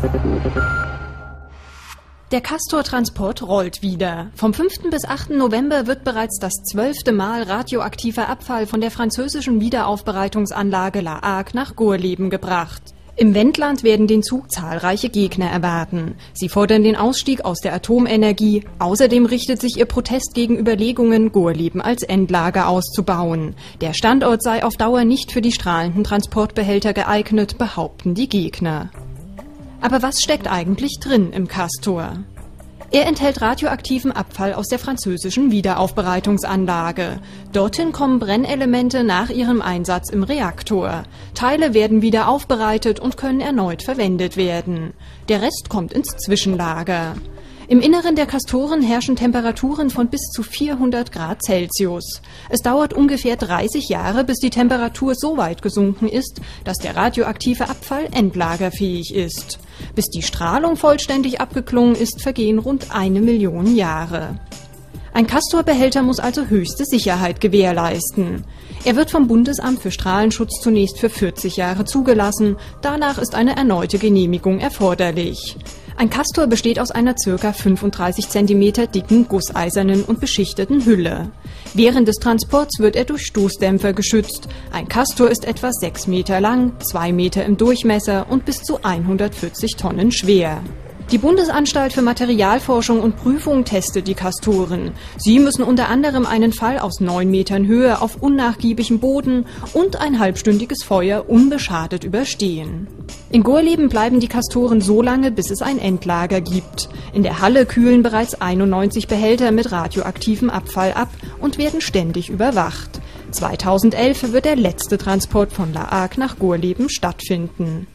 Der Castor-Transport rollt wieder. Vom 5. bis 8. November wird bereits das 12. Mal radioaktiver Abfall von der französischen Wiederaufbereitungsanlage La Hague nach Gorleben gebracht. Im Wendland werden den Zug zahlreiche Gegner erwarten. Sie fordern den Ausstieg aus der Atomenergie. Außerdem richtet sich ihr Protest gegen Überlegungen, Gorleben als Endlager auszubauen. Der Standort sei auf Dauer nicht für die strahlenden Transportbehälter geeignet, behaupten die Gegner. Aber was steckt eigentlich drin im Castor? Er enthält radioaktiven Abfall aus der französischen Wiederaufbereitungsanlage. Dorthin kommen Brennelemente nach ihrem Einsatz im Reaktor. Teile werden wieder aufbereitet und können erneut verwendet werden. Der Rest kommt ins Zwischenlager. Im Inneren der Castoren herrschen Temperaturen von bis zu 400 Grad Celsius. Es dauert ungefähr 30 Jahre, bis die Temperatur so weit gesunken ist, dass der radioaktive Abfall endlagerfähig ist. Bis die Strahlung vollständig abgeklungen ist, vergehen rund 1 Million Jahre. Ein Castor-Behälter muss also höchste Sicherheit gewährleisten. Er wird vom Bundesamt für Strahlenschutz zunächst für 40 Jahre zugelassen, danach ist eine erneute Genehmigung erforderlich. Ein Castor besteht aus einer ca. 35 cm dicken, gusseisernen und beschichteten Hülle. Während des Transports wird er durch Stoßdämpfer geschützt. Ein Castor ist etwa 6 Meter lang, 2 Meter im Durchmesser und bis zu 140 Tonnen schwer. Die Bundesanstalt für Materialforschung und Prüfung testet die Castoren. Sie müssen unter anderem einen Fall aus 9 Metern Höhe auf unnachgiebigem Boden und ein halbstündiges Feuer unbeschadet überstehen. In Gorleben bleiben die Castoren so lange, bis es ein Endlager gibt. In der Halle kühlen bereits 91 Behälter mit radioaktivem Abfall ab und werden ständig überwacht. 2011 wird der letzte Transport von La Hague nach Gorleben stattfinden.